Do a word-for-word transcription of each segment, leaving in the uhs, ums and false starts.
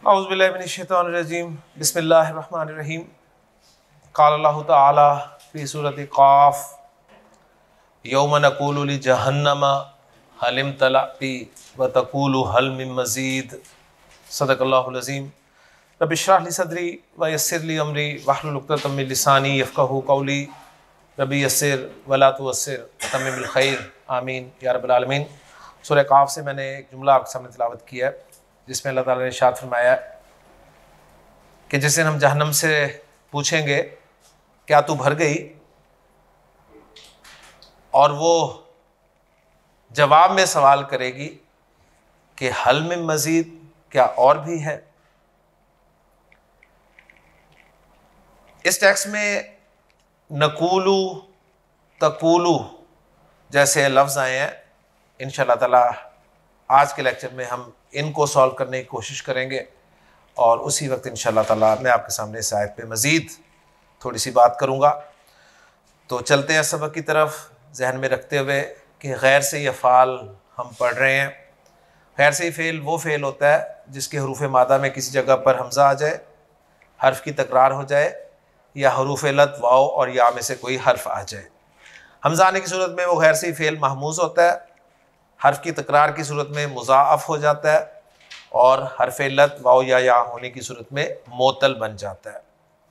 औज़ु बिल्लाहि मिनश्शैतानिर्रजीम बिस्मिल्लाहिर्रहमानिर्रहीम। क़ाल अल्लाहु तआला फ़ी सूरति क़ाफ़ यौम नक़ूलु लिजहन्नम हल इम्तलअति व तक़ूलु हल मिन मज़ीद। सदक़ल्लाहुल अज़ीम। रब्बि इश्रह ली सदरी व यस्सिर ली अमरी वहलुल उक़दतम मिन लिसानी यफ़क़हू क़ौली। रब्बि यस्सिर व ला तुअस्सिर व तम्मिमिल खैर आमीन या रब्बल आलमीन। सूरह क़ाफ़ से मैंने एक जुमला आपके सामने तिलावत किया है जिसमें अल्लाह ताला ने इरशाद फरमाया कि जिस दिन हम जहन्नम से पूछेंगे क्या तू भर गई, और वो जवाब में सवाल करेगी कि हल में मज़ीद, क्या और भी है। इस टेक्स्ट में नकूलू तकूलू जैसे लफ्ज़ आए हैं। इंशाअल्लाह ताला आज के लेक्चर में हम इनको सॉल्व करने की कोशिश करेंगे और उसी वक्त इंशाअल्लाह ताला मैं आपके सामने इस आयत पे मज़ीद थोड़ी सी बात करूँगा। तो चलते हैं सबक की तरफ, जहन में रखते हुए कि गैर से अफ़ाल हम पढ़ रहे हैं। गैर से फ़ेल वो फ़ेल होता है जिसके हरूफ मादा में किसी जगह पर हमज़ा आ जाए, हर्फ की तकरार हो जाए, या हरूफ लत वाव और या में से कोई हर्फ आ जाए। हमज़ा आने की सूरत में वो गैर से फ़ेल महमूज़ होता है, हर्फ की तकरार की सूरत में मुज़ाअफ़ हो जाता है, और हर्फ लत वाव या या होने की सूरत में मोतल बन जाता है।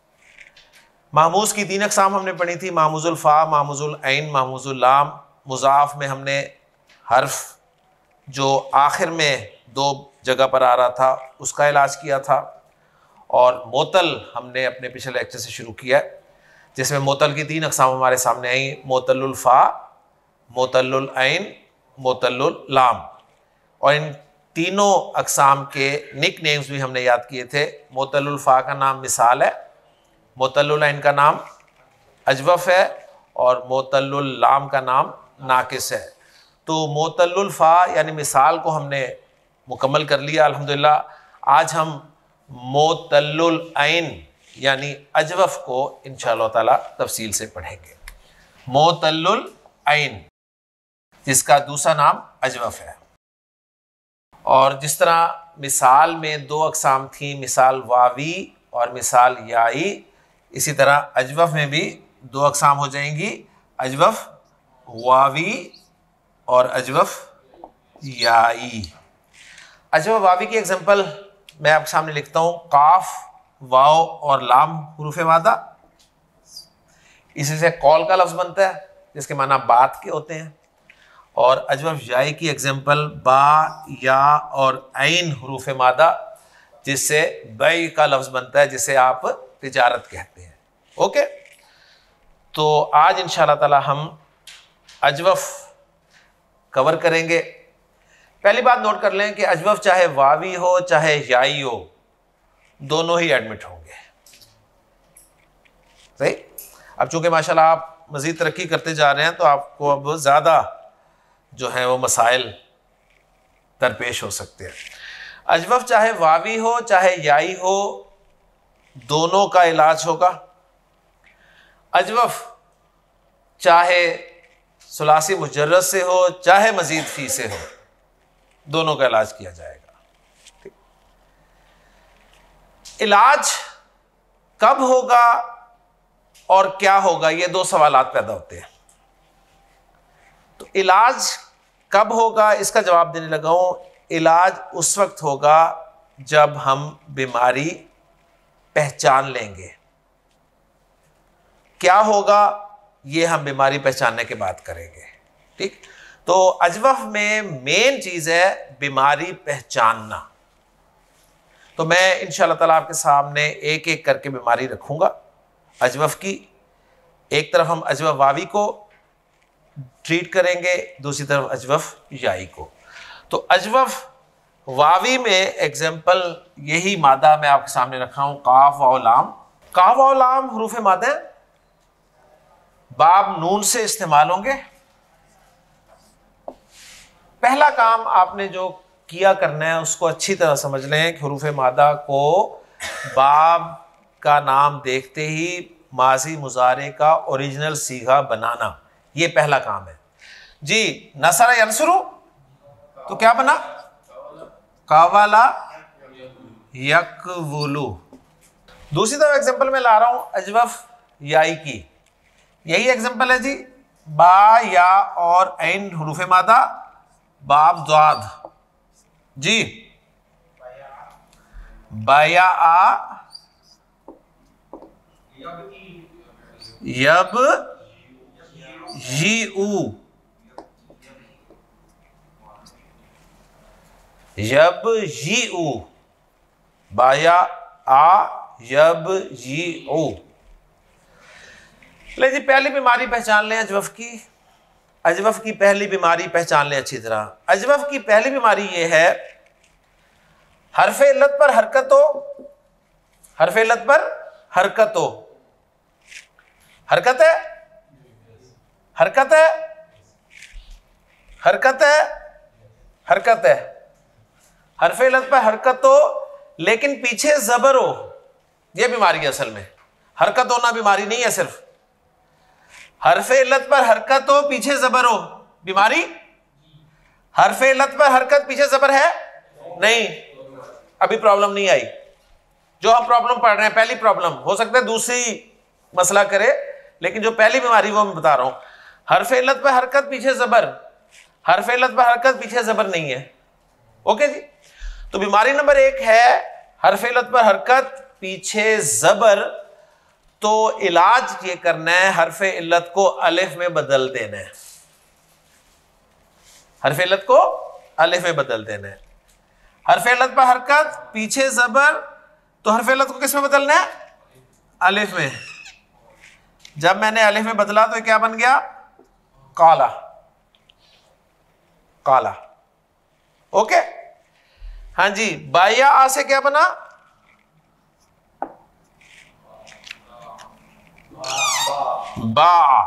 महमूज़ की तीन अक़साम हमने पढ़ी थी, महमूज़ुल फ़ा, महमूज़ुल ऐन, महमूज़ुल लाम। मुज़ाअफ़ में हमने हर्फ जो आखिर में दो जगह पर आ रहा था उसका इलाज किया था, और मोतल हमने अपने पिछले लेक्चर से शुरू किया है जिसमें मोतल की तीन अक़साम हमारे सामने आई, मोतलुल फ़ा, मोतलुल ऐन, मोतलुल लाम। और इन तीनों अक़साम के निक नेम्स भी हमने याद किए थे। मोतलुल फ़ा का नाम मिसाल है, मोतलुल ऐन का नाम अजवफ़ है, और मोतलुल लाम का नाम नाकिस है। तो मोतलुल फ़ा यानी मिसाल को हमने मुकम्मल कर लिया अल्हम्दुलिल्लाह। आज हम मोतलुल ऐन यानी अजवफ़ को इंशाअल्लाह ताला तफसील से पढ़ेंगे। मोतलुल ऐन जिसका दूसरा नाम अजवफ़ है। और जिस तरह मिसाल में दो अक़साम थी, मिसाल वावी और मिसाल याई, इसी तरह अजवफ़ में भी दो अक़साम हो जाएंगी, अजवफ़ वावी और अजवफ़ याई। अजवफ़ वावी की एग्जांपल मैं आपके सामने लिखता हूँ, काफ, वाव और लाम हुरूफ मादा। इसी से कौल का लफ्ज़ बनता है जिसके माना बात के होते हैं। और अजवफ़ याई की एग्जांपल बा, या और ऐन हुरूफ मादा जिससे बै का लफ्ज़ बनता है जिसे आप तिजारत कहते हैं। ओके, तो आज इंशाअल्लाह ताला हम अजवफ़ कवर करेंगे। पहली बात नोट कर लें कि अजवफ़ चाहे वावी हो चाहे याई हो, दोनों ही एडमिट होंगे। सही। अब चूंकि माशाल्लाह आप मज़ीद तरक्की करते जा रहे हैं तो आपको अब ज़्यादा जो है वो मसाइल दरपेश हो सकते हैं। अजवफ़ चाहे वावी हो चाहे याई हो, दोनों का इलाज होगा। अजवफ़ चाहे सुलासी मुजर्रद से हो चाहे मज़ीद फ़ी से हो, दोनों का इलाज किया जाएगा। ठीक। इलाज कब होगा और क्या होगा, ये दो सवालात पैदा होते हैं। तो इलाज कब होगा इसका जवाब देने लगा हूं। इलाज उस वक्त होगा जब हम बीमारी पहचान लेंगे। क्या होगा ये हम बीमारी पहचानने के बाद करेंगे। ठीक। तो अजवफ़ में मेन चीज़ है बीमारी पहचानना। तो मैं इंशाअल्लाह ताला आपके सामने एक एक करके बीमारी रखूँगा अजवफ़ की। एक तरफ हम अजवफ़ वावी को ट्रीट करेंगे, दूसरी तरफ अजवफ़ याई को। तो अजवफ़ वावी में एग्जाम्पल यही मादा मैं आपके सामने रखा हूँ, काफ वाव लाम। काफ वाव लाम हुरूफ मादा है, बाब नून से इस्तेमाल होंगे। पहला काम आपने जो किया करना है उसको अच्छी तरह समझ लें कि हुरूफ मादा को बाब का नाम देखते ही माजी मुजारे का ओरिजिनल सीगा बनाना, ये पहला काम है जी। नसरा यंसुरु तो क्या बना, कावाला यकवुलु। दूसरी तरफ एग्जांपल में ला रहा हूं अजवफ याई की, यही एग्जांपल है जी, बा या और ऐन हुरूफ मादा, बाब ज़ाद जी, बाया आ यब जी ऊ, यब जी ऊ, बाया आ यब जी ऊ। ले जी पहली बीमारी पहचान लें अजवफ की। अजवफ की पहली बीमारी पहचान लें अच्छी तरह। अजवफ की पहली बीमारी यह है, हरफ इल्लत पर हरकत हो, हरफ इल्लत पर हरकत हो, हरकत है, हरकत है, हरकत है, हरकत है, हरफ इल्लत पर हरकत हो लेकिन पीछे जबर हो, यह बीमारी है असल में। हरकत होना बीमारी नहीं है, सिर्फ हरफे इल्लत पर हरकत हो पीछे जबर हो बीमारी। हरफे इल्लत पर हरकत पीछे जबर है नहीं, अभी प्रॉब्लम नहीं आई। जो हम प्रॉब्लम पढ़ रहे हैं पहली प्रॉब्लम, हो सकता है दूसरी मसला करे, लेकिन जो पहली बीमारी वो मैं बता रहा हूं। हरफे इल्लत पर हरकत पीछे जबर, हरफे इल्लत पर हरकत पीछे जबर नहीं है। ओके जी, तो बीमारी नंबर एक है हरफे इल्लत पर हरकत पीछे जबर। तो इलाज ये करना है, हरफे इल्लत को अलिफ में बदल देना है, हरफे इल्लत को अलिफ में बदल देना है। हरफे इल्लत पर हरकत पीछे जबर, तो हरफे इल्लत को किस में बदलना है? अलिफ में। जब मैंने अलिफ में बदला तो क्या बन गया? काला, काला। ओके, हाँ जी। बाया आ से क्या बना? बा।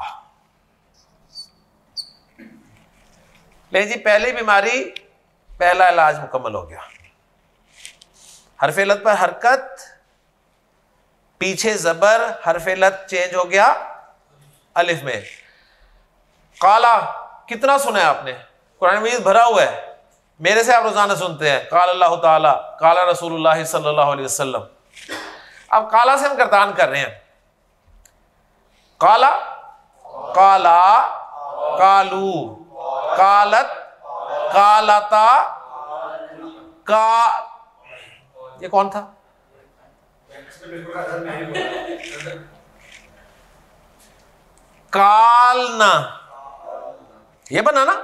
ले जी पहली बीमारी, पहला इलाज मुकम्मल हो गया। हरफ इल्लत पर हरकत पीछे जबर, हरफ इल्लत चेंज हो गया अलिफ में। काला कितना सुना है आपने? कुरान मजीद भरा हुआ है, मेरे से आप रोजाना सुनते हैं, काल अल्लाह ताला, काला रसूलुल्लाह सल्लल्लाहु अलैहि वसल्लम। अब काला से हम गर्दान कर रहे हैं। काला, काला, कालू, कालत, कालता, का, ये कौन था? कालना, ये बना ना?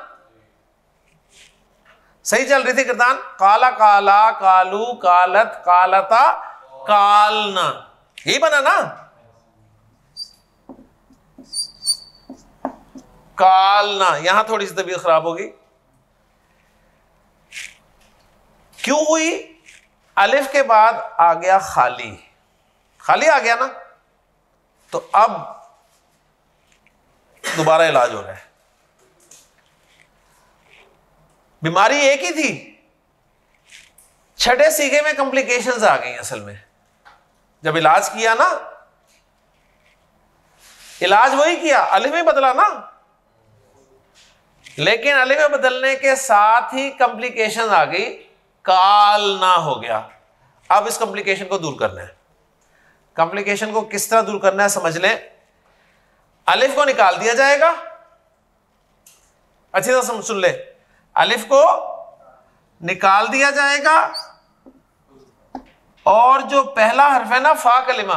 सही चल रही थी गर्दान। काला, काला, कालू, कालत, कालता, कालना, यही बना ना? कालना। यहां थोड़ी सी तबीयत खराब होगी। क्यों हुई? अलिफ के बाद आ गया खाली, खाली आ गया ना, तो अब दोबारा इलाज हो रहा है। बीमारी एक ही थी, छठे सीखे में कॉम्प्लिकेशंस आ गई। असल में जब इलाज किया ना, इलाज वही किया, अलिफ में बदला ना, लेकिन अलिफ में बदलने के साथ ही कॉम्प्लिकेशन आ गई, काल ना हो गया। अब इस कॉम्प्लिकेशन को दूर करना है। कॉम्प्लिकेशन को किस तरह दूर करना है समझ लें। अलिफ को निकाल दिया जाएगा, अच्छी तरह समझ सुन ले, अलिफ को निकाल दिया जाएगा और जो पहला हर्फ है ना फा कलिमा,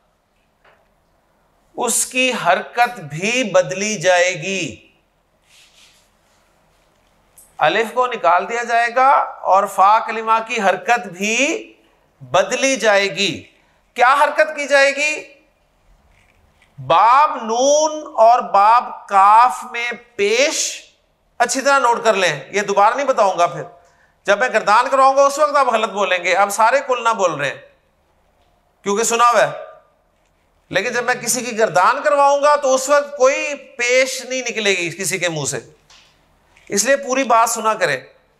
उसकी हरकत भी बदली जाएगी। अलिफ को निकाल दिया जाएगा और फा कलिमा की हरकत भी बदली जाएगी। क्या हरकत की जाएगी? बाब नून और बाब काफ में पेश, अच्छी तरह नोट कर लें, ये दोबारा नहीं बताऊंगा। फिर जब मैं गर्दान कराऊंगा उस वक्त आप गलत बोलेंगे। अब सारे कुल ना बोल रहे हैं क्योंकि सुना हुआ है, लेकिन जब मैं किसी की गर्दान करवाऊंगा तो उस वक्त कोई पेश नहीं निकलेगी किसी के मुंह से, इसलिए पूरी बात सुना करें।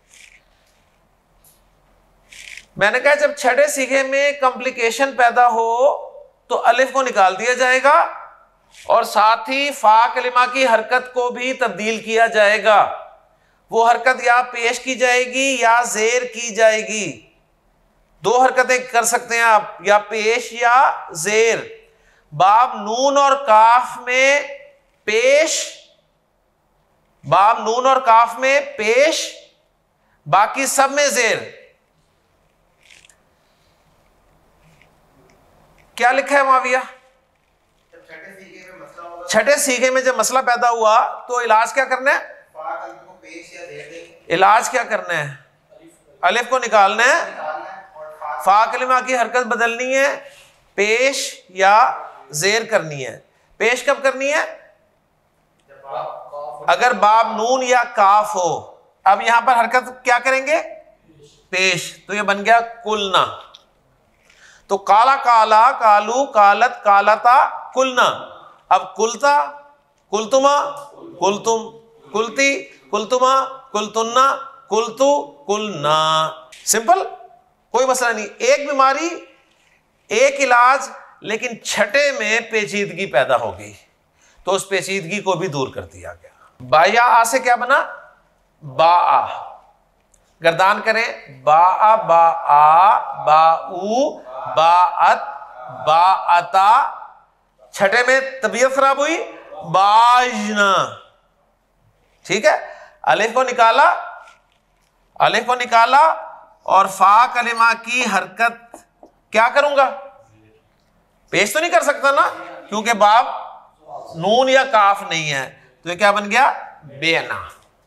मैंने कहा जब छठे सीखे में कॉम्प्लिकेशन पैदा हो तो अलिफ को निकाल दिया जाएगा और साथ ही फा कलिमा की हरकत को भी तब्दील किया जाएगा। वो हरकत या पेश की जाएगी या जेर की जाएगी। दो हरकतें कर सकते हैं आप, या पेश या जेर। बाब नून और काफ में पेश, बाब नून और काफ में पेश, बाकी सब में जेर। क्या लिखा है माविया? छठे सीखे में जब मसला पैदा हुआ तो इलाज क्या करना है? इलाज क्या करना है? अलिफ को निकालना है, फा कलिमा की हरकत बदलनी है, पेश या जेर करनी है। पेश कब करनी है? अगर बाब नून या काफ हो। अब यहां पर हरकत क्या करेंगे? पेश। तो ये बन गया कुलना। तो काला काला, कालू, कालत, कालता, कुलना। अब कुलता, कुलतुमा, कुलतुम, कुलती, कुलतुमा, कुलतुन्ना, कुलतु, कुलना। सिंपल, कोई मसला नहीं। एक बीमारी, एक इलाज, लेकिन छठे में पेचीदगी पैदा हो गई तो उस पेचीदगी को भी दूर कर दिया गया। बाया आ से क्या बना? बा। गर्दान करें, बा बा आ, बाऊ, बाअत, बाअता। छठे में तबीयत खराब हुई, बाजना। ठीक है, अलिफ को निकाला, अलिफ को निकाला और फा कलिमा की हरकत क्या करूंगा? पेश तो नहीं कर सकता ना, क्योंकि बाब नून या काफ नहीं है। तो ये क्या बन गया? बेना।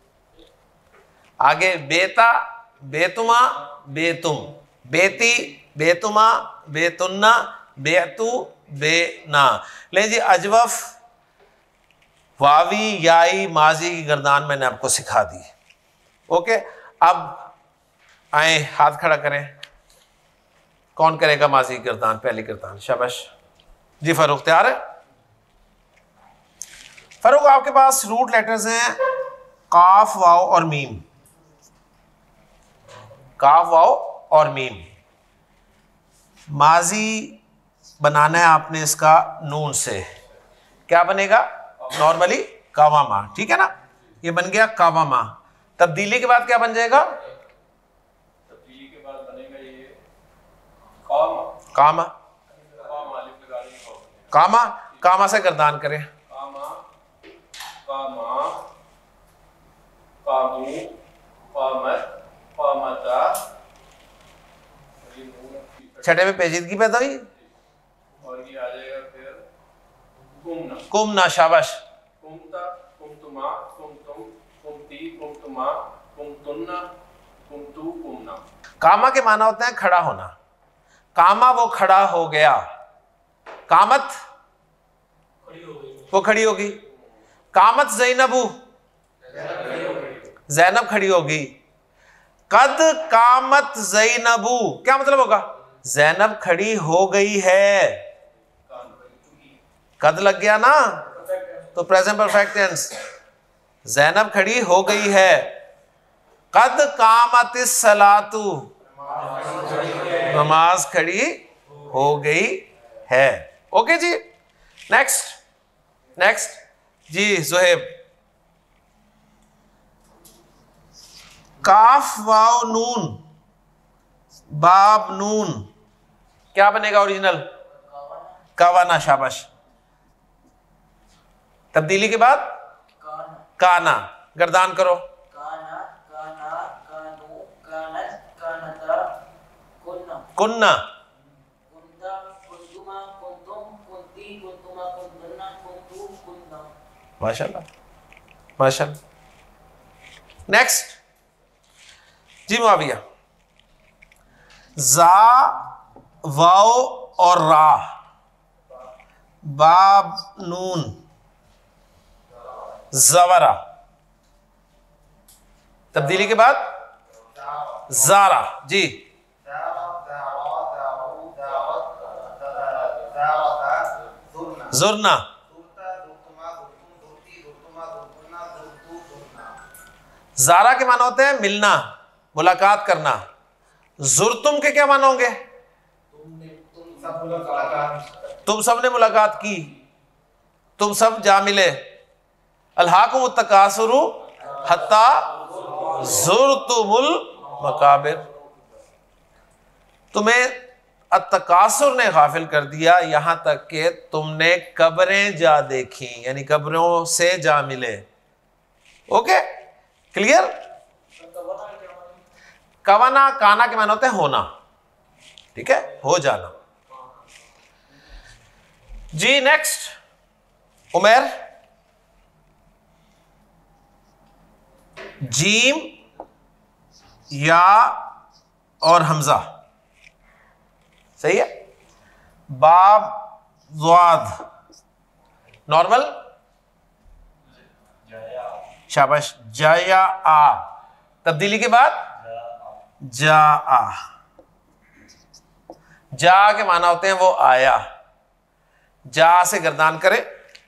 आगे बेता, बेतुमा, बेतुम, बेती, बेतुमा, बेतुन्ना, बेतु, बेना। ले जी, अजवफ, वावी, याई, माजी की गर्दान मैंने आपको सिखा दी। ओके, अब आए, हाथ खड़ा करें। कौन करेगा माजी की गर्दान? पहली गर्दान, शाबाश जी। फरूक तैयार है? फरूक, आपके पास रूट लेटर्स हैं काफ, वाव और मीम। काफ, वाव और मीम। माजी बनाना है आपने इसका नून से। क्या बनेगा? नॉर्मली कावामा। ठीक है ना, ये बन गया कावामा। तब्दीली के बाद क्या बन जाएगा? तब्दीली के बाद बनेगा ये कामा। कामा, कामा अलिफ लगा देंगे। कामा, कामा से गर्दान करें। कामा, कामा, कामू, कामत, कामता। छठे में पेचीदगी पैदा हुई और ये आ जाएगा फिर कुमना। कुमना, शाबाश। कुमता, कुमतुमा, कुमतुम, कुमती, कुमतुमा, कुमतुन्ना, कुमतु, कुमना। कामा के माना होते हैं खड़ा होना। कामा वो खड़ा हो गया। कामत वो खड़ी होगी। कामत जैनबू, जैनब खड़ी होगी। कद कामत जैनबू, क्या मतलब होगा? जैनब खड़ी हो गई है। कद लग गया ना, तो प्रेजेंट परफेक्ट टेंस। जैनब खड़ी हो गई है। कद कामत सलातु, नमाज खड़ी हो गई है। ओके जी, नेक्स्ट नेक्स्ट जी जोहेब। काफ, वाव, नून, बाब, नून, क्या बनेगा ओरिजिनल? कावाना, शाबाश। तब्दीली के बाद काना। गर्दान करो। काना, काना, कानू, कानत, कानता, कुन्ना, कुन्ना, कुंता, कुंतुमा, कुंतुम, कुंती, कुंतुमा, कुंतुन्ना, कुंतु, कुन्ना। माशाल्लाह, माशाल्लाह। नेक्स्ट जी मुआविया। जा, वाव और रा, बाब, नून, जवरा। तब्दीली के बाद जारा जी। जुरना, जारा के माना होते हैं मिलना, मुलाकात करना। जुरतुम के क्या माना होंगे? तुम सब ने मुलाकात की, तुम सब जा मिले। अल्हाकुम तकासुरु हत्ता जुरतुमुल मकाबिर। तुम्हें अत्तकासुर ने गाफिल कर दिया यहां तक कि तुमने कब्रें जा देखी, यानी कब्रों से जा मिले। Okay, clear? कवाना काना के माने होते हैं होना, ठीक है, हो जाना। जी नेक्स्ट उमर, जीम या और हमजा, सही है। बाब ज़्वाद नॉर्मल, शाबाश, जाया आ, तब्दीली के बाद जा आ, जा के माना होते हैं वो आया, जा से गर्दान करे,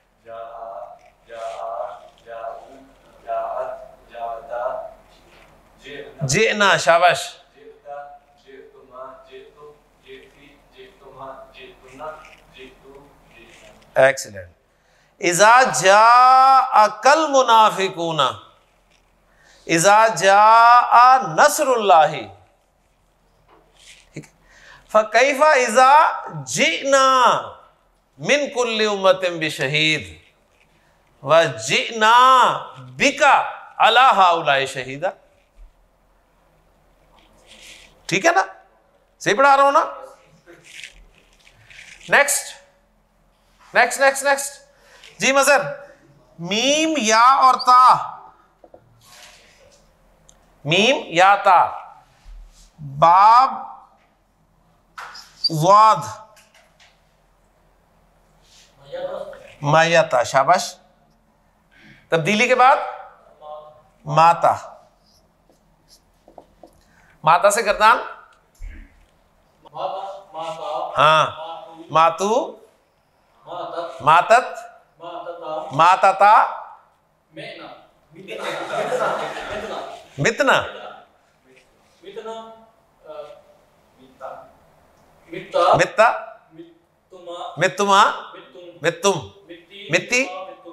जेना, शाबाश, एक्सीलेंट। इज़ा जा अकल मुनाफिकूना, इज़ा जा नसरुल्लाही, फ़कैफ़ा इज़ा जिना मिन कुल्ली उम्मतिन बिशहीद व जिना बिका अला हाउलाई शहीदा। ठीक है ना, सही पढ़ा रहा हूं ना? नेक्स्ट नेक्स्ट नेक्स्ट नेक्स्ट जी मजर, मीम या और ता, मीम या ता, बाब वाद मायाता, शाबाश, तब्दीली के बाद माता, माता से गर्दान, हाँ, मातू, मातत, मातता, मितना, मित्ता, मित्तुमा, मित्तुम, मित्ती,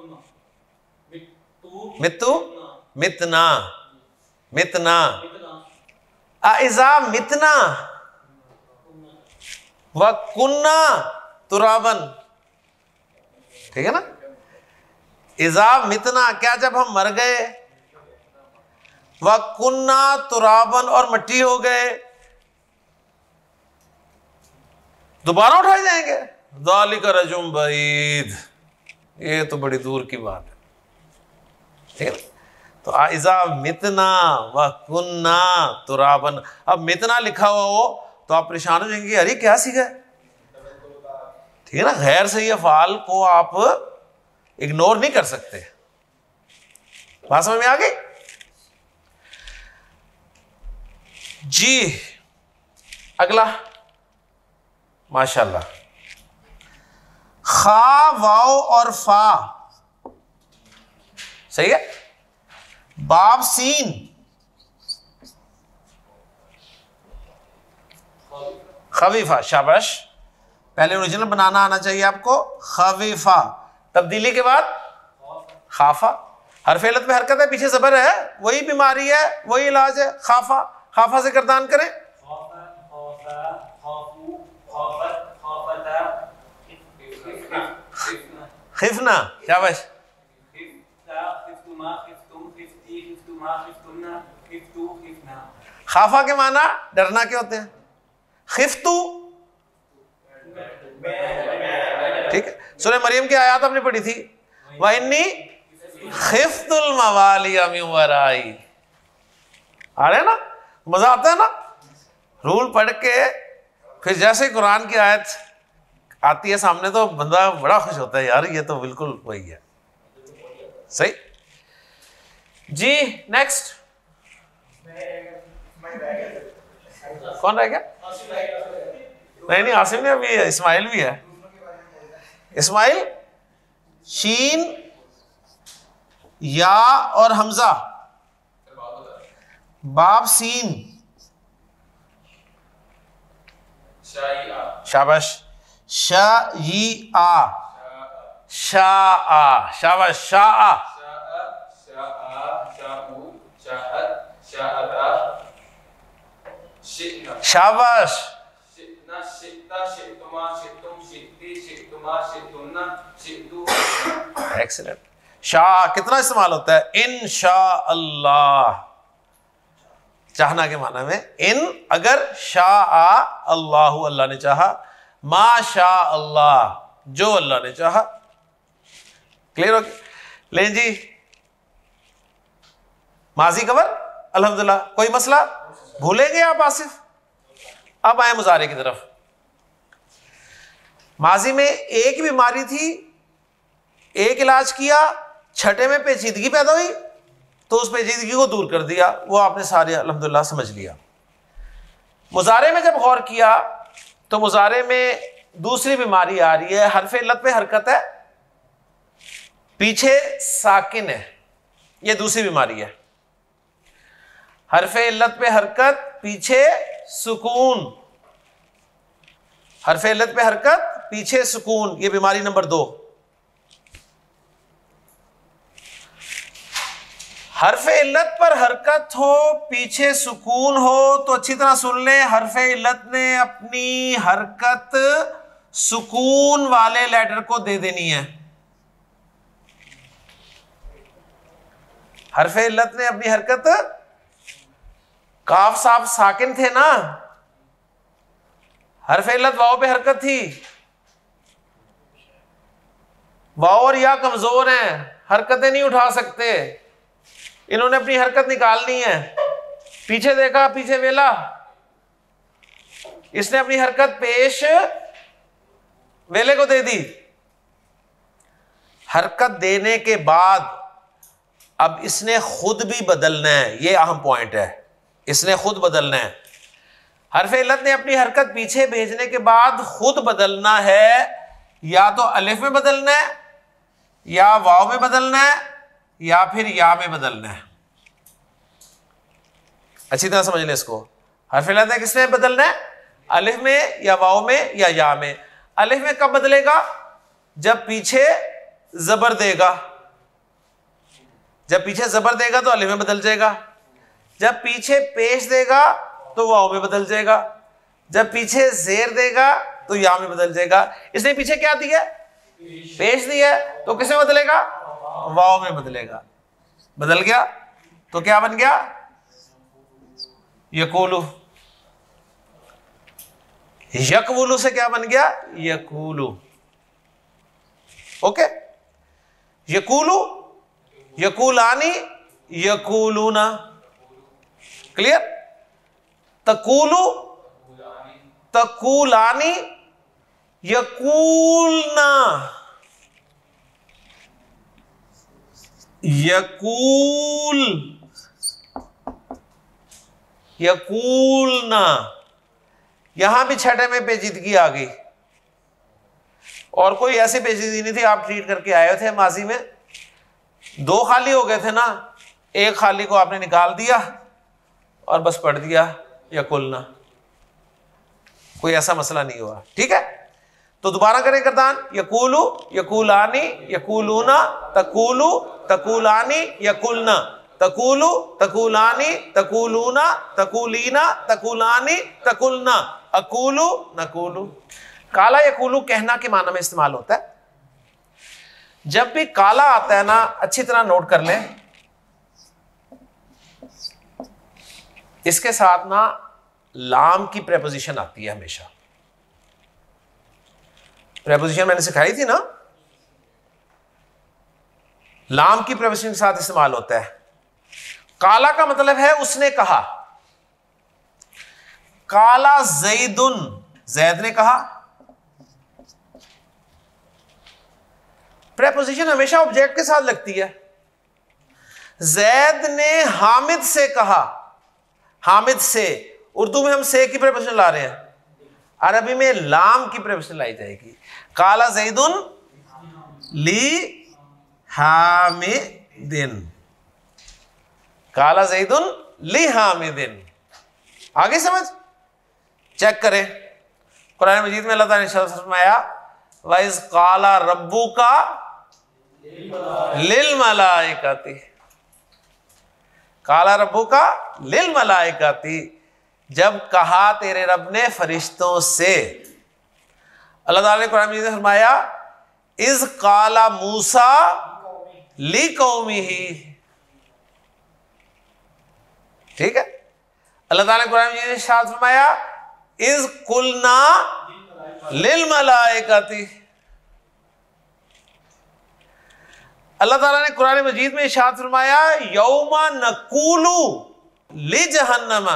मित्तु, मितना, मितना, आइज़ा मितना व कुन्ना तुराबन, ठीक है ना। इज़ा मितना, क्या जब हम मर गए, व कुन्ना तुराबन और मिट्टी हो गए, दोबारा उठाए जाएंगे। ज़ालिका रजुम बईद, ये तो बड़ी दूर की बात है, ठीक है। तो आइज़ा मितना व कुन्ना तुराबन, अब मितना लिखा हुआ हो तो आप परेशान हो जाएंगे, अरे क्या सीखा है, ठीक है ना। गैर सही अफ़ाल को आप इग्नोर नहीं कर सकते, बात समझ में आ गई जी। अगला, माशाल्लाह, खा वाओ और फा, सही है। बाब सीन, खवीफा, शाबाश, पहले ओरिजिनल बनाना आना चाहिए आपको, खवीफा, तब्दीली के बाद खाफा, हर फेलत में हरकत है, पीछे जबर है, वही बीमारी है, वही इलाज है, खाफा, खाफा से गर्दान करें, खिफना, शाबाश, खाफा के माना डरना के होते हैं, खिफ्तू, ठीक है। सूरह मरियम की आयत आपने पढ़ी थी, वइन्नी खिफ्तुल मवालिया मिन वराई, आ रहे हैं ना, मजा आता है ना। रूल पढ़ के फिर जैसे कुरान की आयत आती है सामने तो बंदा बड़ा खुश होता है, यार ये तो बिल्कुल वही है, सही जी। नेक्स्ट, कौन रह गया? नहीं नहीं, आसिम ने अभी, इस्माइल भी है, इस्माइल, शीन या और हमजा, बाब सीन, शाबाश, शाई आ, शाआ, शाबाश, शाआ, शाबाश, शित्ता शित्तुमा शित्तुम शित्ती शित्तुमा शित्तुन्ना शित्तु। एक्सीलेंट। शाह कितना इस्तेमाल होता है? इंशाअल्लाह, चाहना के माना में। इन अगर शाह अल्लाह, अल्लाह ने चाहा। माशा अल्लाह, जो अल्लाह ने चाहा। क्लियर हो गया? लें जी, माजी कवर अल्हम्दुलिल्लाह। कोई मसला भूलेंगे आप आसिफ? अब आए मुजारे की तरफ। माजी में एक बीमारी थी, एक इलाज किया, छठे में पेचीदगी पैदा हुई तो उस पेचीदगी को दूर कर दिया, वो आपने सारे अल्हम्दुलिल्लाह समझ लिया। मुजारे में जब गौर किया तो मुजारे में दूसरी बीमारी आ रही है, हरफ इल्लत पे हरकत है, पीछे साकिन है, ये दूसरी बीमारी है। हरफ इल्लत पे हरकत, पीछे सुकून। हरफ इल्लत पे हरकत, पीछे सुकून, ये बीमारी नंबर दो। हरफ इल्लत पर हरकत हो, पीछे सुकून हो, तो अच्छी तरह सुन लें, हरफ इल्लत ने अपनी हरकत सुकून वाले लेटर को दे देनी है। हरफ इल्लत ने अपनी हरकत, काफ साफ साकिन थे ना, हरफ इल्लत वाव पे हरकत थी, वाव और या कमजोर हैं, हरकतें नहीं उठा सकते, इन्होंने अपनी हरकत निकालनी है। पीछे देखा, पीछे वेला, इसने अपनी हरकत पेश वेले को दे दी। हरकत देने के बाद अब इसने खुद भी बदलना है, यह अहम पॉइंट है, इसने खुद बदलना है। हरफ इल्लत ने अपनी हरकत पीछे भेजने के बाद खुद बदलना है, या तो अलिफ में बदलना है, या वाव में बदलना है, या फिर या में बदलना है। अच्छी तरह समझ लें इसको। हरफ इल्लत ने किसमें बदलना है? अलिफ में, या वाव में, या या में। अलिफ में कब बदलेगा? जब पीछे जबर देगा। जब पीछे जबर देगा तो अलिफ में बदल जाएगा। जब पीछे पेश देगा तो वाव में बदल जाएगा। जब पीछे जेर देगा तो या में बदल जाएगा। इसने पीछे क्या दिया? पेश दिया, तो किस में बदलेगा? वाव में बदलेगा। बदल गया तो क्या बन गया? यकूलू। यकवुलू से क्या बन गया? यकूलू। ओके, यकूलू, यकूलानी, यकूलूना। क्लियर? तकूलू, तकूलानी, यकूलना। यकूल, यकूलना। यहां भी छठे में पेचीदगी आ गई, और कोई ऐसी पेचीदगी नहीं थी। आप ट्रीट करके आए थे माजी में, दो खाली हो गए थे ना, एक खाली को आपने निकाल दिया और बस पढ़ दिया यकुलना। कोई ऐसा मसला नहीं हुआ। ठीक है, तो दोबारा करें करदान। यकूलू, यकूलानी, यकूलूना, तकूलू, तकूलानी, यकुलना, तकूलू, तकूलानी, तकूलूना, तकूलीना, तकूलानी, तकुलना, अकूलू, नकूलू। काला यकूलू कहना के माना में इस्तेमाल होता है। जब भी काला आता है ना, अच्छी तरह नोट कर लें, इसके साथ ना लाम की प्रेपोजिशन आती है हमेशा। प्रेपोजिशन मैंने सिखाई थी ना, लाम की प्रेपोजिशन के साथ इस्तेमाल होता है। काला का मतलब है उसने कहा। काला जैदुन, जैद ने कहा। प्रेपोजिशन हमेशा ऑब्जेक्ट के साथ लगती है। जैद ने हामिद से कहा। हामिद से, उर्दू में हम से की प्रेपोजिशन ला रहे हैं, अरबी में लाम की प्रेपोजिशन लाई जाएगी। काला जैदुन ली हामिदिन। काला जैदुन ली हामिदिन। आगे समझ? चेक करें, कुरान मजीद में अल्लाह ताला ने फरमाया, वाइज काला रब्बू का लिल मलाइकाती। काला रब्बू का लिल मलाइकाती, जब कहा तेरे रब ने फरिश्तों से। अल्लाह ताला ने कुरान में फरमाया इज काला मूसा ली कौमी ही, ठीक है। अल्लाह ताला ने कुरान में इरशाद फरमाया इज कुलना लिल मलाइकती। अल्लाह ताला ने कुरान मजीद में इरशाद फरमाया यौमा नकूलू लि जहन्नमा,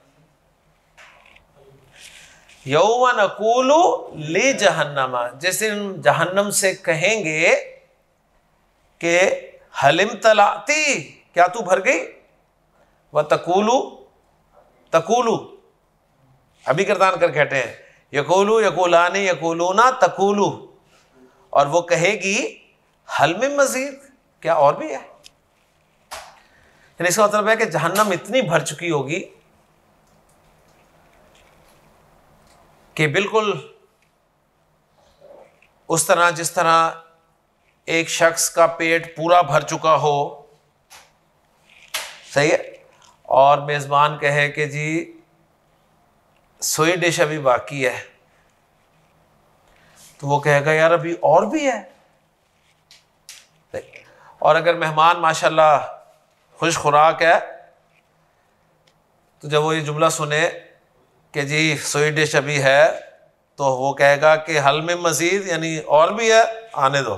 यौमा नकूलू लि जहन्नमा, जैसे जहन्नम से कहेंगे कि हलिम तलाती, क्या तू भर गई, व तकूलू तकूलू, अभी किरदान कर कहते हैं यकूलू यकूलानी यकूलूना तकूलू, और वो कहेगी हल में मजीद, क्या और भी है। यानी इसका मतलब है कि जहन्नम इतनी भर चुकी होगी कि बिल्कुल उस तरह जिस तरह एक शख्स का पेट पूरा भर चुका हो, सही है, और मेज़बान कहे कि जी सोई डिश अभी बाकी है, तो वो कहेगा यार अभी और भी है। और अगर मेहमान माशाल्लाह खुश खुराक है तो जब वो ये जुमला सुने कि जी सोई डिश अभी है, तो वो कहेगा कि हल में मजीद, यानी और भी है, आने दो।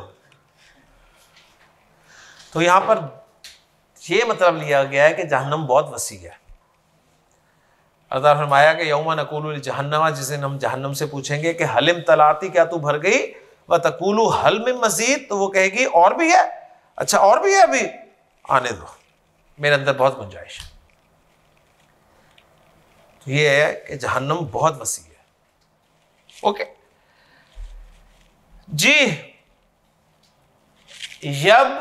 तो यहाँ पर ये मतलब लिया गया है कि जहन्नम बहुत वसी है। अल्लाह फरमाया कि यौमा नकूलु जहन्नमा, जिस दिन हम जहन्नम से पूछेंगे कि हलिम तलाती, क्या तू भर गई, व तकूलु हल में मजीद, तो वो कहेगी और भी है, अच्छा और भी है, अभी आने दो, मेरे अंदर बहुत गुंजाइश है। तो ये है कि जहन्नम बहुत वसी है। ओके जी, यब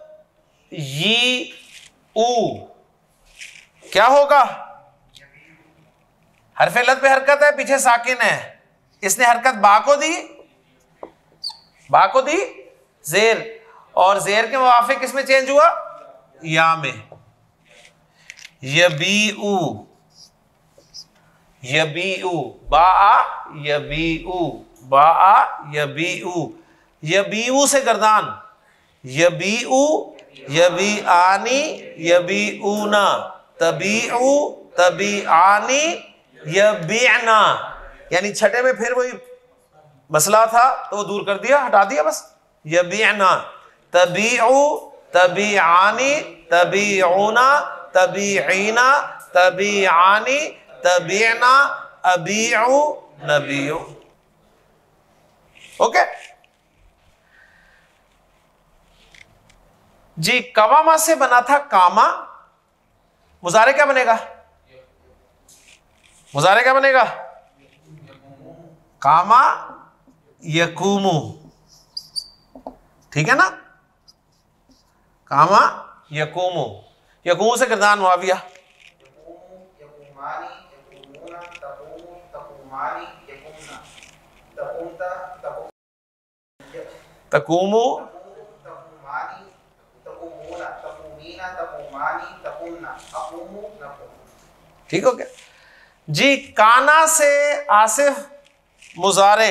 यी ऊ क्या होगा, हरफ लद पे हरकत है, पीछे साकिन है, इसने हरकत बा को दी, बा को दी जेर, और जेर के मुवाफिक किसमें चेंज हुआ, या में। यबीउ यबीउ बा यबीउ बा यबीउ, यबीउ से गर्दान, यबीउ यबी आनी यबीऊना, तबीउ तबी आनी यबीना, यानी छठे में फिर वही मसला था तो वो दूर कर दिया, हटा दिया बस। यबीना तबीउ तबी आनी तबीऊना तबीईना तबी आनी तबीना अबीउ नबीउ। ओके जी, कवामा से बना था कामा, मुजारे क्या बनेगा, मुजारे क्या बनेगा, कामा यकूमू, ठीक है ना, कामा यकूमू, यकूमू से किरदान मुआविया, तकूमू ठीक हो गया जी। काना से आसिफ मुजारे,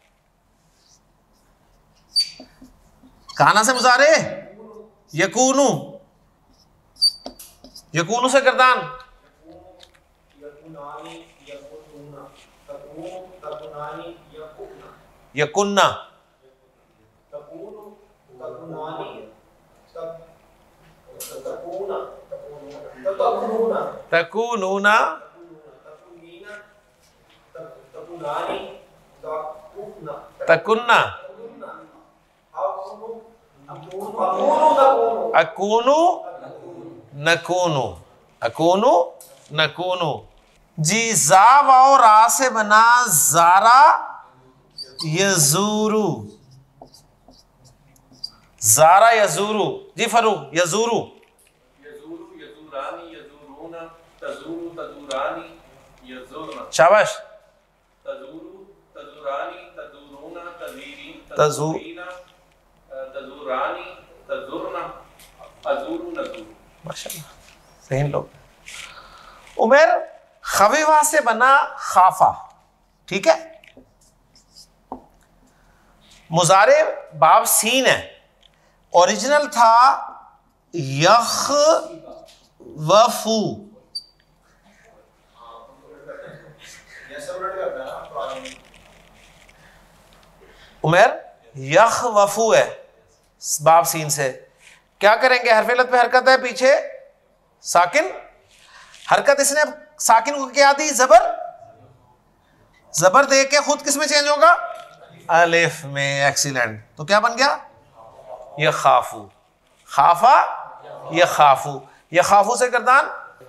काना से मुजारे यकूनू, यकूनू से किरदान यकुन्ना, तकूनूना, तकुन्ना, अकूनू नकूनू, अकूनू नकूनू जी। जा वाओ रा से बना जारा यजूरू, जारा यजूरू जी, फरू यजूरू, यजूरू यजूरानी यजूरूना तजूरू तजूरानी यजूरना, शाबाश, तजूरू तजूरानी तजूरूना तजीरीन तजू तजूरीना तजूरानी तजूरना अजूरू नजूरू, माशाल्लाह सही लोग। उमेर खवीवा से बना खाफा, ठीक है, मुजारे बाब सीन है, ओरिजिनल था यख वफू। उमर यख वफू है बाब सीन से। क्या करेंगे? हरफ इल्लत पे हरकत है, पीछे साकिन, हरकत इसने साकिन को क्या दी? जबर। जबर दे के खुद किस में चेंज होगा? अलिफ में। एक्सीलेंट। तो क्या बन गया? ये खाफू। खाफा ये खाफू। ये खाफू से गर्दान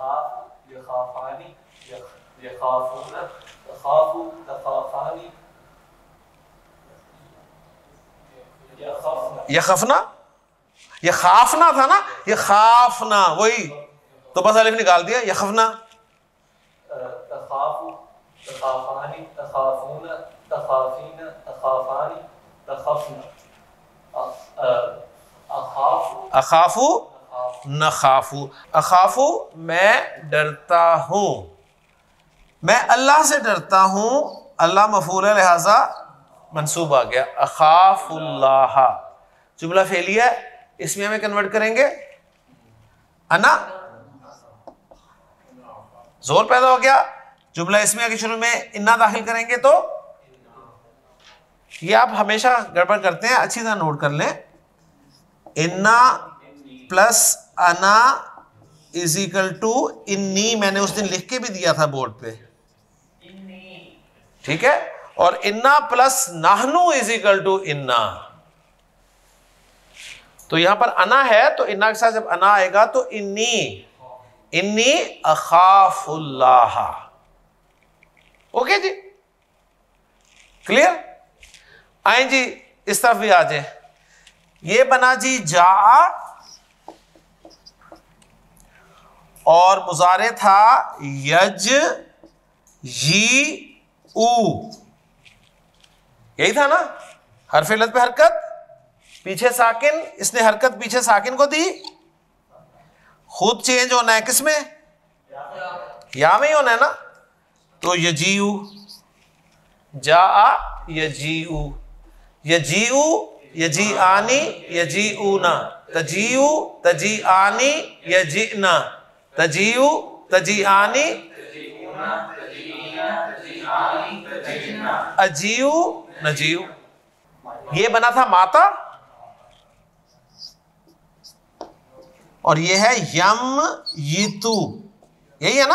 ये खफना, ये खाफना था ना, ये खाफना, वही तो बस अलिफ निकाल दिया। ये खफना अखाफू न खाफू। अखाफू मैं डरता हूं, मैं अल्लाह से डरता हूं। अल्लाह मफूल है लिहाजा मंसूब आ गया। अखाफुल्लाह जुमला फेलिया, इसमें हमें कन्वर्ट करेंगे अना, जोर पैदा हो गया। जुमला इसमें के शुरू में इन्ना दाखिल करेंगे तो ये आप हमेशा गड़बड़ करते हैं, अच्छी तरह नोट कर लें। इन्ना प्लस अना इज इक्वल टू इन्नी, मैंने उस दिन लिख के भी दिया था बोर्ड पे, ठीक है। और इन्ना प्लस नाहनु इज इक्वल टू इन्ना। तो यहां पर अना है तो इन्ना के साथ जब अना आएगा तो इन्नी, इन्नी अखाफुल्लाह। ओके जी, क्लियर? आए जी इस तरफ भी आ जाए। ये बना जी जा, और मुजारे था यज यी ऊ, यही था ना। हरफ इल्लत पे हरकत, पीछे साकिन, इसने हरकत पीछे साकिन को दी। खुद चेंज होना है किसमें? या में ही होना है ना। तो यजीऊ, जा यजीऊ, यजीऊ यजी आनी यजी ऊना, तजीऊ तजी आनी यजीना, तजीऊ तजी आनी अजीऊ नजीऊ। ये बना था माता, और ये है यम यीतू, यही है ना।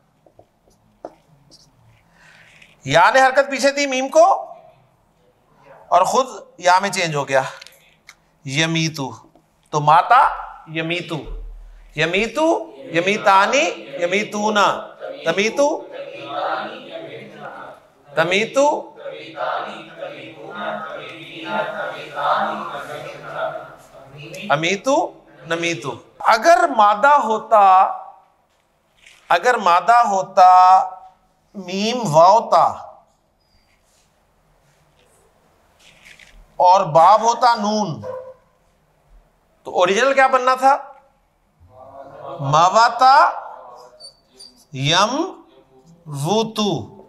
या ने हरकत पीछे दी मीम को, और खुद या में चेंज हो गया यमीतू। तो माता यमीतू, यमीतू यमीतानी यमीतूना, तमीतू तमीतू अमीतू नमीतू। अगर मादा होता, अगर मादा होता मीम वावता, और बाब होता नून, तो ओरिजिनल क्या बनना था? मावाता यम वूतू।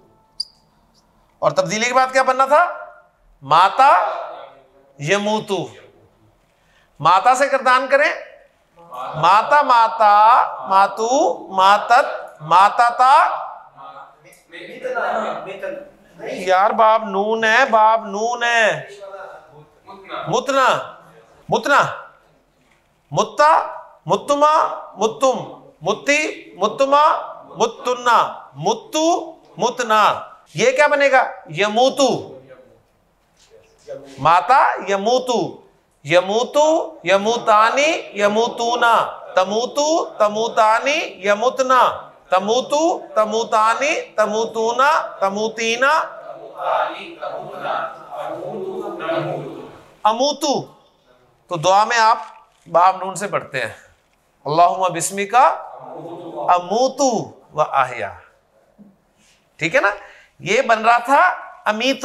और तब्दीली के बाद क्या बनना था? माता यमूतू। माता से गर्दान करें, माता माता मातू मातत माताता। यार बाब नून है, बाब नून है। मुतना मुतना मुत्ता मुत्तुमा मुत्तुम मुत्ती मुत्तुमा मुत्तुन्ना मुत्तू मुतना। ये क्या बनेगा? यमूतू। माता यमूतू, यमूतू यमूतानी यमूतूना, तमूतू तमूतानी यमुतना, तमूतू तमूतानी तमूतूना तमूतीना अमूतू। तो दुआ में आप बाब नून से पढ़ते हैं अल्लाहुम्मा बिस्मिका अमूतू व आहिया, ठीक है ना। ये बन रहा था अमीतू।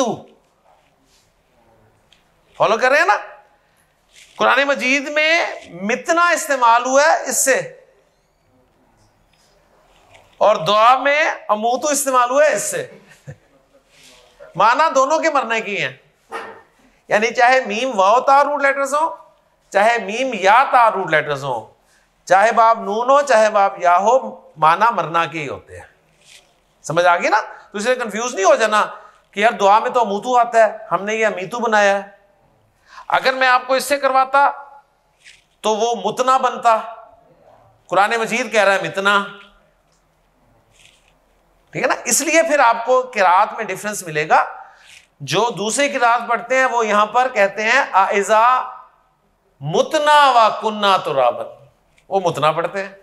फॉलो कर रहे हैं ना। कुरान मजीद में मितना इस्तेमाल हुआ है इससे, और दुआ में अमूतू इस्तेमाल हुआ है इससे। माना दोनों के मरने की हैं। यानी चाहे मीम वाव ता रूट लेटर्स हो, चाहे मीम या ता रूट लेटर्स हो, चाहे बाब नून हो, चाहे बाब या हो, माना मरना के ही होते हैं। समझ आ गई ना? तो इसलिए कंफ्यूज नहीं हो जाना कि यार दुआ में तो अमूतू आता है, हमने ये अमीतू बनाया है। अगर मैं आपको इससे करवाता तो वो मुतना बनता, कुरान मजीद कह रहा है मितना, ठीक है ना? इसलिए फिर आपको किरात में डिफरेंस मिलेगा। जो दूसरी किरात पढ़ते हैं वो यहां पर कहते हैं आइजा मुतना व कुन्ना तुराबन, वो मुतना पढ़ते हैं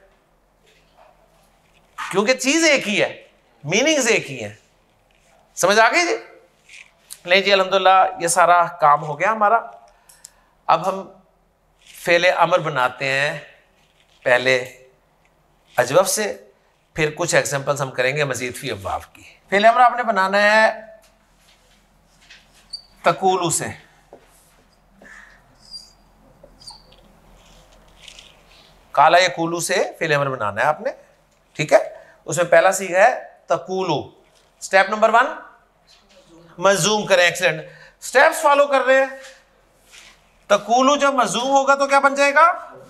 क्योंकि चीज एक ही है, मीनिंग्स एक ही है। समझ आ गई जी? ले जी, अल्हम्दुलिल्लाह ये सारा काम हो गया हमारा। अब हम फेले अमर बनाते हैं, पहले अजवफ से, फिर कुछ एग्जांपल्स हम करेंगे मजीद फी अब्वाब की। फेले अमर आपने बनाना है तकूलू से। काला या कूलू से फेले अमर बनाना है आपने, ठीक है? उसमें पहला सीखा है तकूलू। स्टेप नंबर वन, मजूम करें। एक्सीलेंट, स्टेप्स फॉलो कर रहे हैं। तकूलू जब मजूम होगा तो क्या बन जाएगा?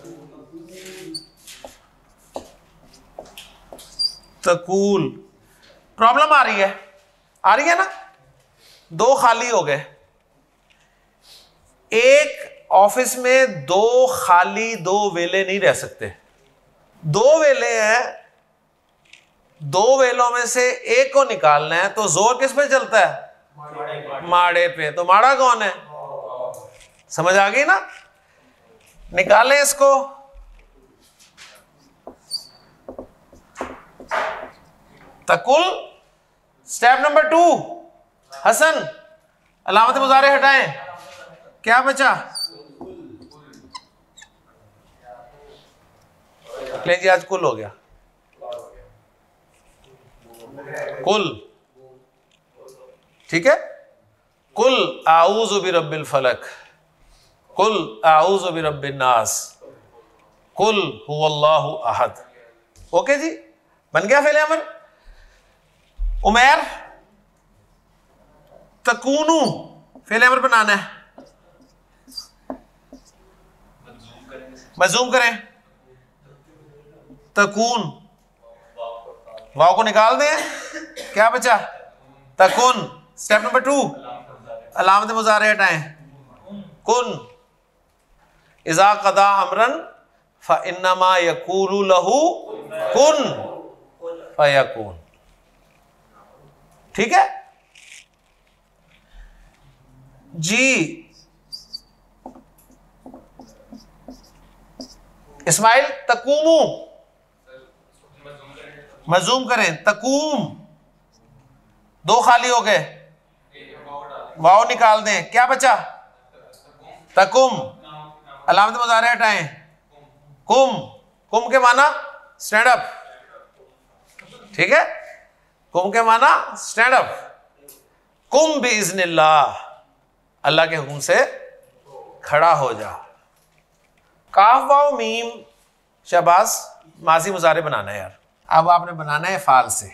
तकूल। प्रॉब्लम आ रही है, आ रही है ना? दो खाली हो गए। एक ऑफिस में दो खाली, दो वेले नहीं रह सकते। दो वेले हैं, दो वेलों में से एक को निकालना है तो जोर किस पे चलता है? माड़े पे। तो माड़ा कौन है? समझ आ गई ना? निकालें इसको। तकुल। स्टेप नंबर टू, हसन अलामत मुजारे हटाएं। क्या बचा? ले जी, आज कुल हो गया। कुल, ठीक है? कुल आऊज़ु बिरब्बिल फलक, कुल आऊज़ु बिरब्बिन नास, कुल हुवल्लाहु अहद। ओके जी, बन गया फेले अमर। उमैर, तकूनू फेले अमर बनाना है। मजूम करें। तकून, वाव को निकाल दें, क्या बचा? तकुन। स्टेप नंबर टू, अलामत मुजारे हटाएं। कुन, इज़ा क़दा अमरन फ़इन्नमा यक़ूलु लहू कुन फ़यकून। ठीक है जी। इस्माइल, तकूमू, मजूम करें। तकूम, दो खाली हो गए, वाव निकाल दें, क्या बचा? तकुम। अलामत मुजारे हटाएं। कुम, कुम के माना स्टैंड अप, ठीक है? कुम के माना स्टैंड अप। कुम बिइज़्निल्लाह, अल्लाह के हुक्म से खड़ा हो जा। काफ वाव मीम, शाबाश, माजी मुजारे बनाना है यार। अब आपने बनाना है फाल से।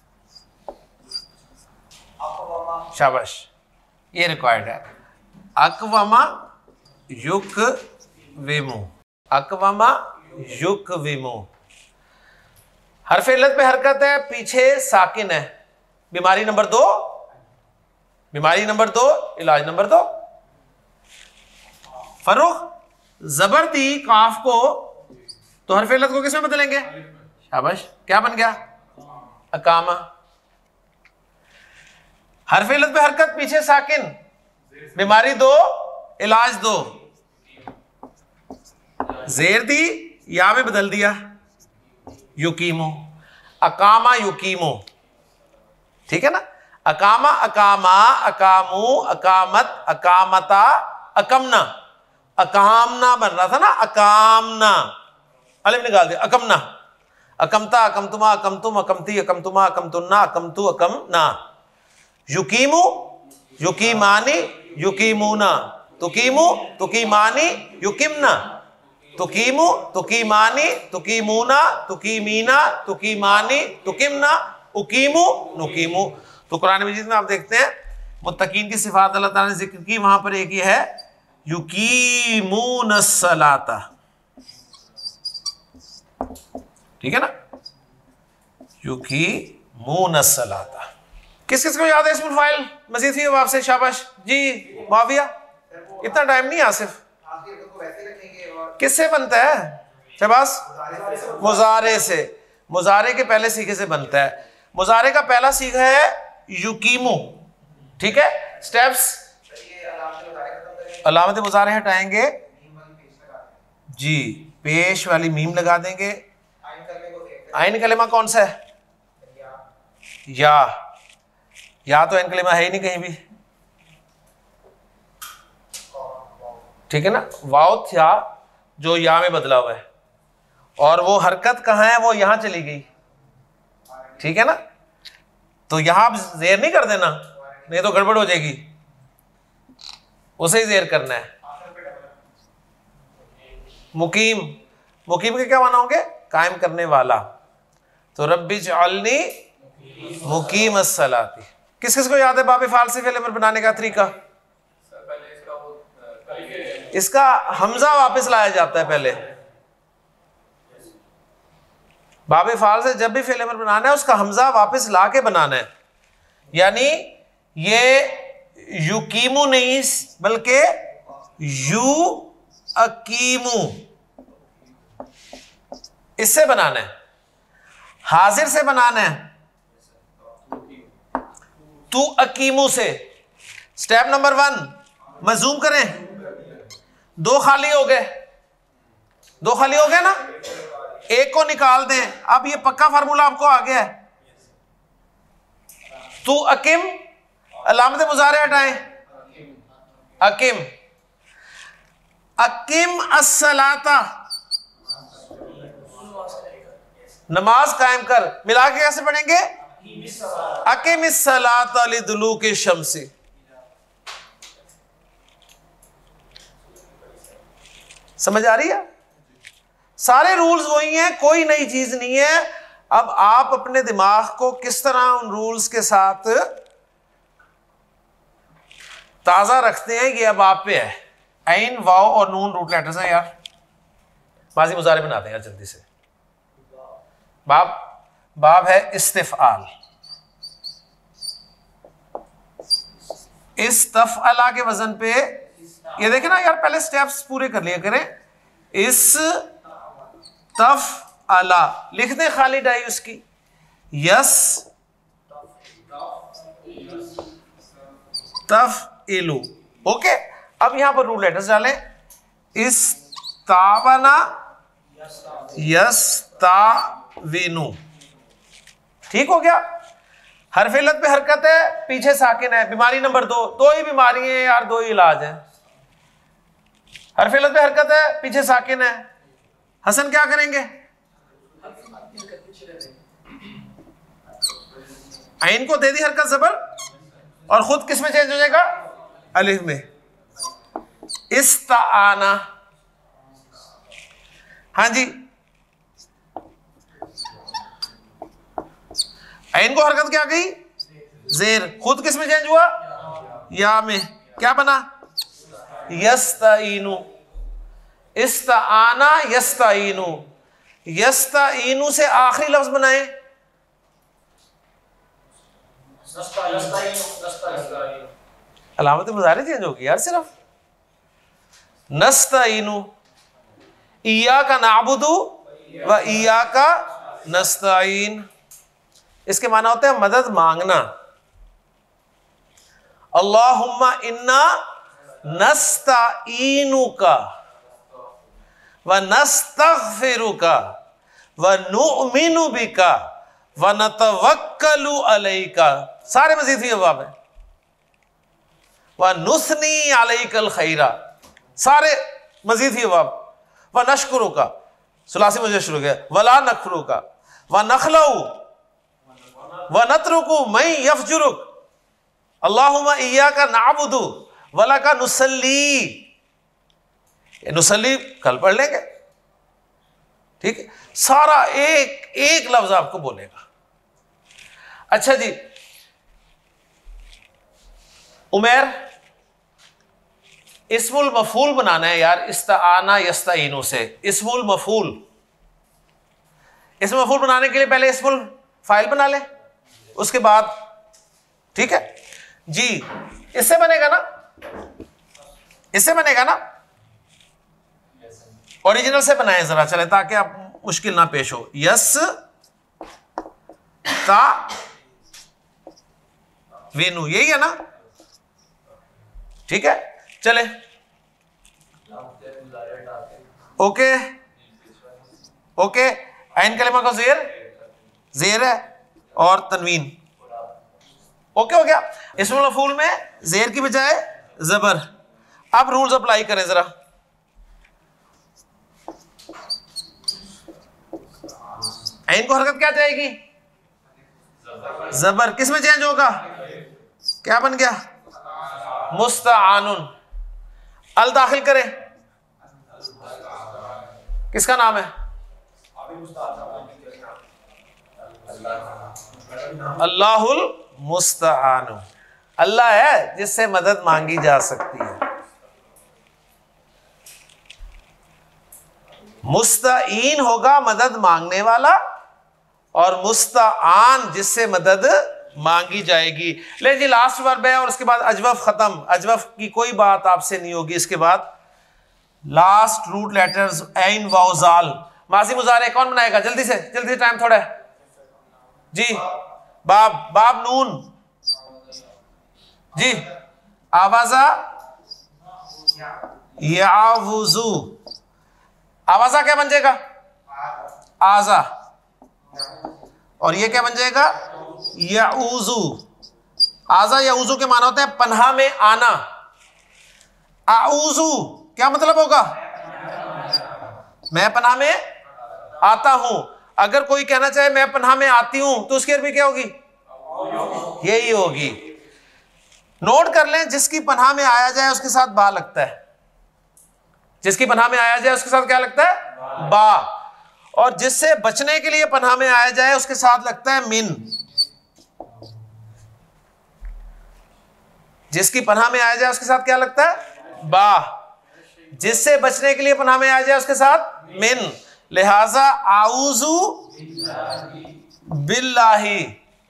शाबाश, ये रिक्वायर्ड है। अकवमा युक विमु, अकवमा युक विमु। हरफ इल्लत पे हरकत है, पीछे साकिन है। बीमारी नंबर दो, बीमारी नंबर दो, इलाज नंबर दो। फरुख, जबर दी काफ को तो हरफ इल्लत को किसमें बदलेंगे? शाबाश, क्या बन गया? अकामा। हरफ इल्लत पे हरकत, पीछे साकिन, बीमारी दो, इलाज दो। जेर दी, या में बदल दिया, युकीमो। अकामा युकीमो, ठीक है ना? अकामा अकामा, अकामू, अकामत, अकामता, अकमना। अकामना बन रहा था ना, अकामना, अलिफ निकाल दिया, अकमना। अकमता, अकमतुमा, अकमतुम, अकमती, अकमतुमा, अकमतुन्ना, अकमतु, अकमना। युकीमु, युकीमानी, युकीमुना। तुकीमु, तुकीमानी, युकिमना। तुकीमु, तुकीमानी, तुकीमुना, तुकीमीना, तुकीमानी, तुकिमना, उकीमु, नुकीमु। तो कुरान मजीद में आप देखते हैं मुत्तकीन की सिफात अल्लाह ताला ने जिक्र की, वहां पर एक ये है युकीमून सलाता, ठीक है ना, युकीमून सलाता। किस किस को याद है इसमें फाइल? मजीद थी आपसे, शाबाश जी माविया। इतना टाइम नहीं आसिफ। किससे बनता है शबास? मुजारे से। मुजारे के पहले सीखे से बनता है। मुजारे का पहला सीखा है युकीमू, ठीक है। स्टेप्स, अलामत मुजारे हटाएंगे जी, पेश वाली मीम लगा देंगे। आइन कलेमा कौन सा है? या या तो आइन कलेमा है ही नहीं कहीं भी, ठीक है ना। वाओ था जो या में बदला हुआ है, और वो हरकत कहाँ है? वो यहां चली गई, ठीक है ना। तो यहां आप जेर नहीं कर देना, नहीं तो गड़बड़ हो जाएगी, उसे ही जेर करना है। मुकीम, मुकीम के क्या माना होंगे? कायम करने वाला। तो रब्बी जअलनी मुकीम अस्सलाती। किस किस को याद है बाबे फाल से फेल अमर बनाने का तरीका? इसका हमजा वापस लाया जाता है पहले। बाबे फाल से जब भी फेल अमर बनाना है उसका हमजा वापस ला के बनाना है। यानी ये युकीमू नहीं बल्कि यू अकीमू, इससे बनाना है। हाजिर से बनाना है तू अकीमू से। स्टेप नंबर वन, मजूम करें, दो खाली हो गए, दो खाली हो गए ना, एक को निकाल दें। अब ये पक्का फार्मूला आपको आ गया है। तू अकीम, अलामत मुजारे हटाएं, अकीम, अकीम अस्सलाता, नमाज कायम कर। मिला के कैसे पढ़ेंगे? अकीम अस्सलाता लिदुलूकी शम्सी। समझ आ रही है? सारे रूल्स वही हैं, कोई नई चीज नहीं है। अब आप अपने दिमाग को किस तरह उन रूल्स के साथ ताजा रखते हैं, ये अब आप पे है। ऐन, वाओ और नून रूट लेटर्स हैं यार। माजी मुजारे बनाते हैं यार जल्दी से। बाब, बाब है इस्तिफआल। इस्तफअला के वजन पे ये देखें ना यार, पहले स्टेप्स पूरे कर लिया करें। इस तफ अला लिख दें, खाली डाई उसकी। यस तफ इलू, ओके। अब यहां पर रूट लेटर्स डालें। इस तावना यस ताविनु, ठीक हो गया। हर फिलत पे हरकत है, पीछे साकिन है। बीमारी नंबर दो, दो ही बीमारी है यार, दो ही इलाज है। हर फिलत पे हरकत है, पीछे साकिन है। हसन क्या करेंगे? आइन को दे दी हरकत जबर, और खुद किस में चेंज हो जाएगा? अलिफ में। इस्ताआना, हाँ जी। आइन को हरकत क्या गई? जेर। खुद किस में चेंज हुआ? या में। क्या बना? यस्ताइनु। इस्ताआना यस्ताइनु। यस्ताइनु से आखिरी लफ्ज बनाए। अलामत मुजारे चेंज होगी यार सिर्फ। नस्ताइनु, इय्याका नाबुदु व इय्याका नस्ताइन। इसके माना होता है मदद मांगना। अल्लाहुम्मा इन्ना नस्ताइनुका व नस्तगफिरुका व नुअमिनु बिका व नतवक्कलु अलैका। सारे मजीद ही जवाब है। व नुस्नी अलैकल खैरा, सारे मजीद ही जवाब। व नशकुरुका, सुलासी मुझे शुरू किया। वला नखरुका व नखलऊ व नतरुकु मैं यफजुरुक। अल्लाहुम्मा इय्याका नाबुदु वला का नुसल्ली। नुसल्ली कल पढ़ लेंगे, ठीक है। सारा एक एक लफ्ज आपको बोलेगा। अच्छा जी, उमर, इस्मुल मफूल बनाना है यार, इस्ताआना यस्ताइनु से। इस्मुल मफूल, इस्मुल मफूल बनाने के लिए पहले इस्मुल फाइल बना ले, उसके बाद, ठीक है जी, इससे बनेगा ना, इससे बनेगा ना, ओरिजिनल से बनाए जरा, चले, ताकि आप मुश्किल ना पेश हो। यस ता वेनु, यही है ना, ठीक है, चले, ओके ओके। आइन कलिमा का जेर जेर है और तनवीन, ओके हो गया। इस्मुल मफूल में जेर की बजाय जबर। अब रूल्स अप्लाई करें जरा। आइन को हरकत क्या जाएगी? जबर। किस में चेंज होगा? क्या बन गया? मुस्ताआनुन। अल दाखिल करें, किसका नाम है? अल्लाहुल मुस्ताआनु, अल्लाह है जिससे मदद मांगी जा सकती है। मुस्ताईन होगा मदद मांगने वाला, और मुस्ताआन जिससे मदद मांगी जाएगी। ले जी, लास्ट वर्ब है और उसके बाद अजवफ खत्म। अजवफ की कोई बात आपसे नहीं होगी इसके बाद। लास्ट रूट लेटर्स ऐन वाओ जाल। माजी मुजारे कौन बनाएगा? जल्दी से, जल्दी से, टाइम थोड़ा है जी। बाब, बाब नून जी। आवाजा यावुजू, आवाजा क्या बन जाएगा? आजा। और ये क्या बन जाएगा? याऊजू। आजा याऊजू के माना होते हैं पन्हा में आना। आऊजू क्या मतलब होगा? मैं पन्हा में आता हूं। अगर कोई कहना चाहे मैं पन्हा में आती हूं, तो उसकी अरबी क्या होगी? यही होगी। नोट कर लें, जिसकी पन्हा में आया जाए उसके साथ बा लगता है। जिसकी पन्हा में आया जाए उसके साथ क्या लगता है? बा। और जिससे बचने के लिए पन्हा में आया जाए उसके साथ लगता है मिन। जिसकी पन्हा में आया जाए उसके साथ क्या लगता है? बा। जिससे बचने के लिए पन्हा में आया जाए उसके साथ मिन। लिहाजा आऊजू बिल्लाही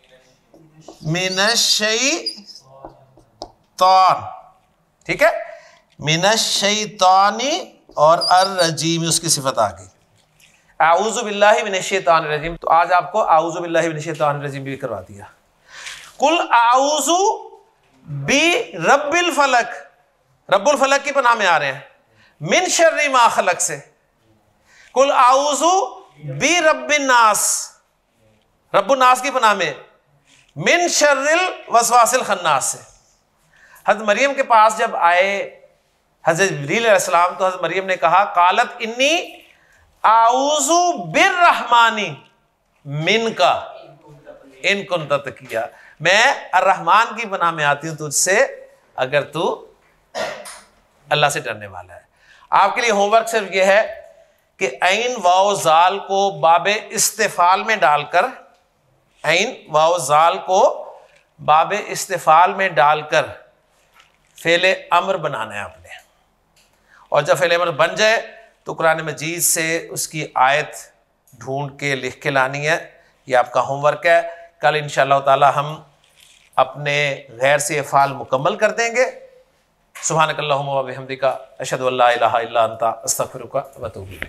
मिनश्शैतान, ठीक है, मिनश्शैतानी और अर्रजीम उसकी सिफत आ गई। आऊज़ु बिल्लाहि मिनश्शैतानिर रजीम। तो आज आपको आऊज़ु बिल्लाहि मिनश्शैतानिर रजीम भी करवा दिया। कुल आऊज़ु बी रब्बिल फलक, रब्बुल फलक की पनाह में आ रहे हैं, मिन शर्रि मा खलक से। कुल आऊज़ु बी रब्बिन नास, रब्बुन नास की पनाह में, मिन शर्रिल वसवासिल खन्नास से। हज़रत मरियम के पास जब आए हज़रत जिब्रील अलैहिस्सलाम, तो हज़रत मरियम ने कहा कालत इन्नी आऊज़ु बिर्रहमानी मिनका इन कुंत तकिया, मैं अर्रहमान की पनाह में आती हूं तुझसे अगर तू अल्लाह से डरने वाला है। आपके लिए होमवर्क सिर्फ यह है कि ऐन वाओ जाल को बाबे इस्तिफाल में डालकर, ऐन वाओ जाल को बाबे इस्तिफाल में डालकर फेले अमर बनाना है आपने। और जब फेले अमर बन जाए तो कुरान मजीद से उसकी आयत ढूंढ के लिख के लानी है। ये आपका होमवर्क है। कल इंशाअल्लाह ताला हम अपने गैर से अफ़ाल मुकम्मल कर देंगे। सुब्हानकल्लाहुम्मा व बिहम्दिका अशहदु अल्ला इलाहा इल्ला अंता अस्तगफिरुका व अतूबु इलैक।